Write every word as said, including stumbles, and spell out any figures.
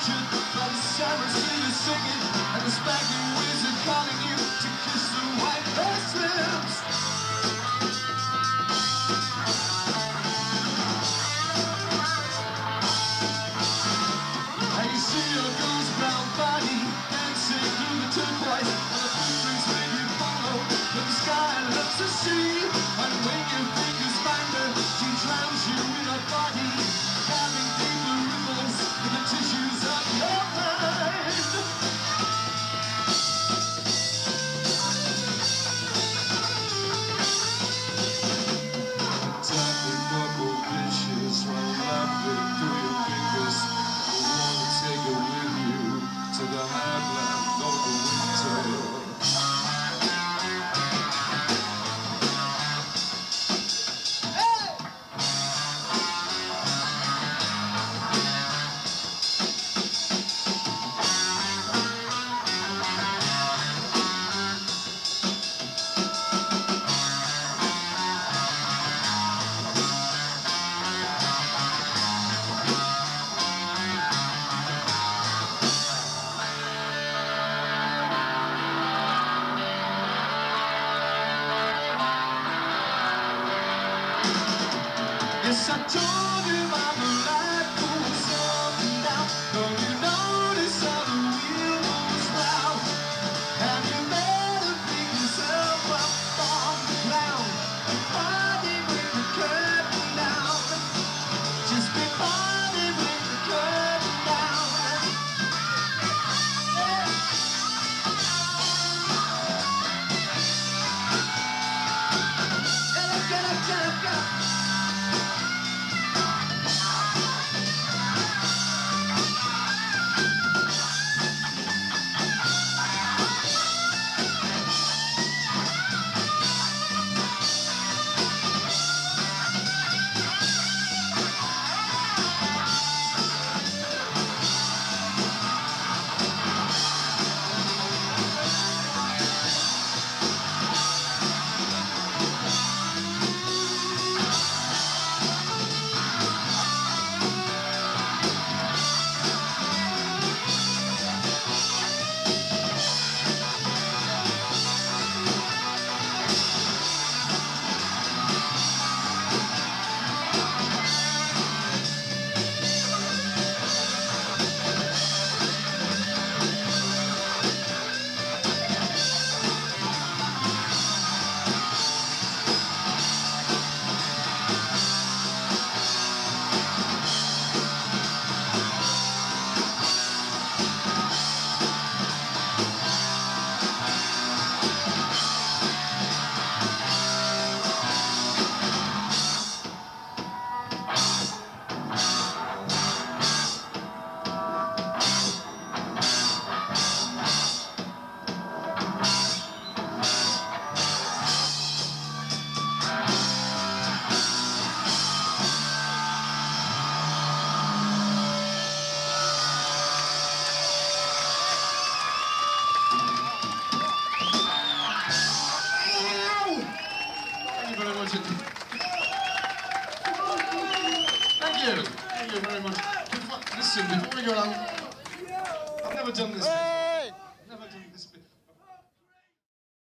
pictured by the sirens still singing, and the spanking wizard calling you to kiss the white lace lips. And you see your girl's brown body dancing through the turquoise, and the footprints make you follow, but the sky loves the sea. And when you think you find her, she drowns you in her body, carving deeper ripples in the tissues of your mind. Tiny purple fishes run laughing through your fingers. You wanna take her with you to the highland of the winter. Yes, I told you my life goes up and down. Don't you notice how the wheel moves round? Have you better pick yourself up from the ground and party with the curtain down? Just be party with the curtain down. Yeah. Get up, get up, get up, get up. Thank you. Thank you very much. Listen, before we go on, I've never done this before.